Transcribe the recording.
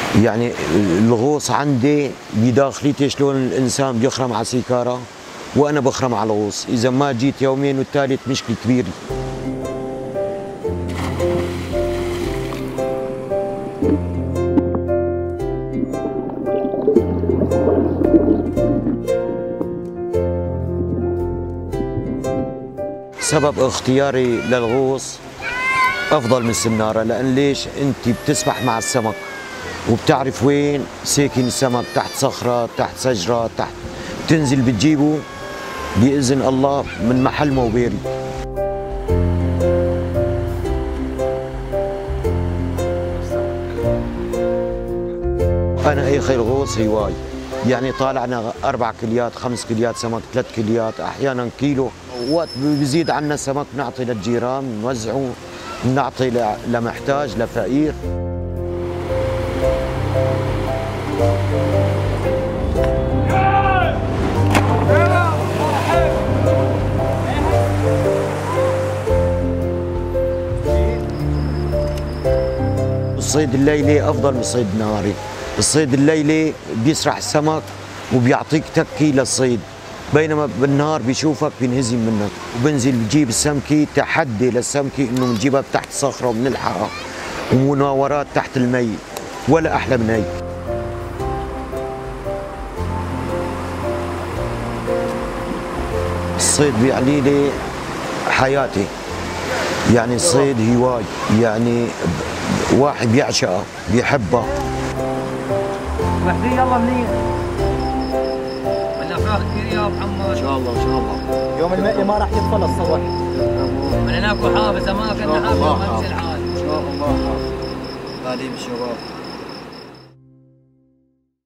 يعني الغوص عندي بداخليتي شلون الانسان بيخرم على سيكاره وانا بخرم على الغوص، اذا ما جيت يومين والثالث مشكله كبيره. سبب اختياري للغوص افضل من السناره، لان ليش؟ انت بتسبح مع السمك وبتعرف وين ساكن السمك، تحت صخره، تحت شجره، تحت، بتنزل بتجيبه باذن الله من محل ما هو بارد. انا اخي الغوص هواي، يعني طالعنا 4 كليات 5 كليات سمك، 3 كليات، احيانا كيلو، وقت بيزيد عنا سمك بنعطي للجيران، بنوزعه، بنعطي لمحتاج لفقير. الصيد الليلي افضل من الصيد النهاري، الصيد الليلي بيسرح السمك وبيعطيك تكي للصيد، بينما بالنهار بيشوفك بينهزم منك، وبنزل بجيب السمكه، تحدي للسمكه انه بنجيبها تحت صخره وبنلحقها، ومناورات تحت المي، ولا احلى من هيك. الصيد بيعني لي حياتي، يعني الصيد هواي، يعني واحد بيعشقه بيحبه. وحدي يلا منين؟ ولا فراخ كثير يا ابو محمد؟ ان شاء الله ان شاء الله. يوم المائي ما راح يدخل الصبح. من هناك وحافظ ما كنا حافظ ما ننزل حال. ان شاء الله حافظ. تعليم الشباب.